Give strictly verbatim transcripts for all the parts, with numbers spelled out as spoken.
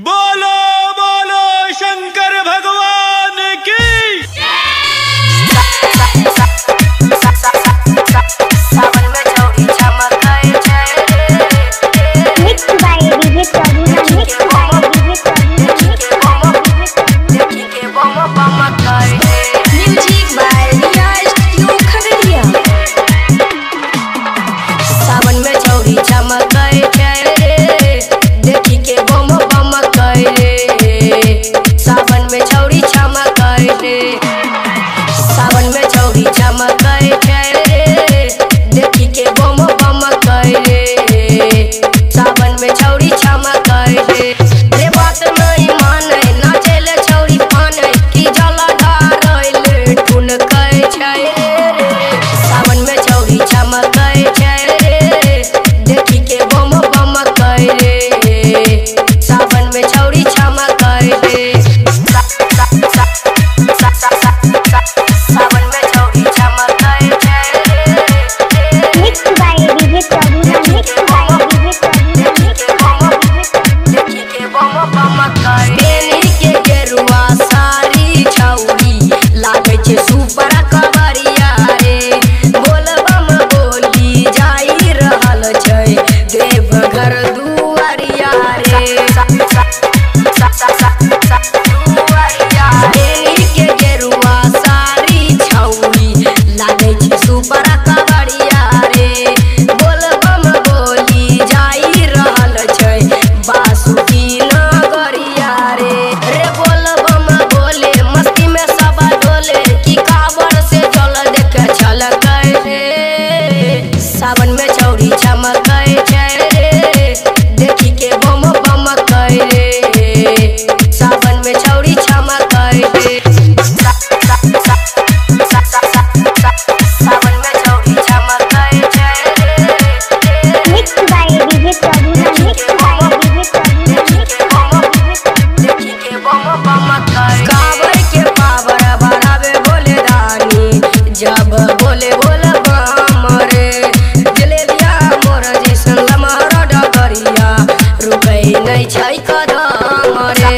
बोलो बोलो शंकर भगवान की। सावन में चौड़ी चमक गए mix by DJ Praveen mix by DJ Praveen देखी के बम बम गए म्यूजिक बाय रियाज क्यों खगड़िया। सावन में चौड़ी चमक गए देखी के बम बम गए सावन में चौड़ी चमक गए सावन में चौड़ी चमक गए देखी के बम बम गए सावन में चौड़ी चमक गए रे बात नहीं माने नाचेले छौरी पाने की जलधार ठुन कहे छै सावन में चौड़ी चमक गए देखी के बम बम गए सावन में चौड़ी चमक गए सावन में चौड़ी चमक गए mix by DJ Praveen mix by DJ Praveen देखी के बम बम गए बेनी के गेरुआ सारी छौरी लागे छे सुपर कबरिया रे बोल बम बोली जाई रहल छै देवघर दुआरिया रे बेनी के गेरुआ सारी छौरी लागे छे सुपर कबरिया रे बोल बम बोली जाई रहल छै बासुकी नगरिया रे रे बोल बम बोले मस्ती में सब डोले की काबर से चल देखे छलक रे सावन में चौड़ी चमक गए देखी के बम बम गए सावन में चौड़ी चमक गए सावन में चौड़ी चमक गए mix by DJ Praveen mix by DJ Praveen देखी के बम बम गए कावर के पावर बढ़ावे बोले रानी जब बोले बोल बम रे जलेबिया मोर जैसन लमहर डगरिया रुकै नहीं छै कदम रे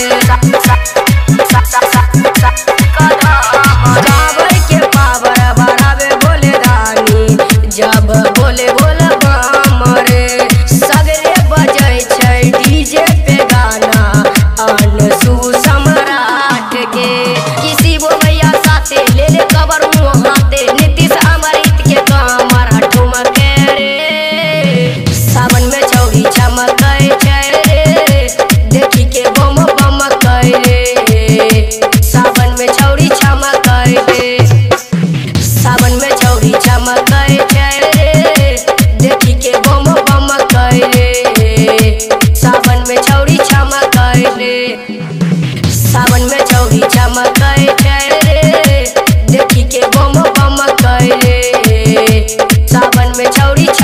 कावर के पावर बढ़ावे बोले रानी जब बोले बोल बम रे सगरे बजै छै डीजे पे गाना अनसु सम्राट के किसी वो भैया साथे ले ले कबर हाथे नीतीश अमृत के कमर ठुमक रे सावन में चौड़ी चमक गए देखी के बम बम गए सावन में चौड़ी चमक गए सावन में चौड़ी चमक गए देखी के बम बम गए सावन में चौड़ी चमक गए सावन में चौड़ी चमक गए देखी के बम बम गए सावन में चौड़ी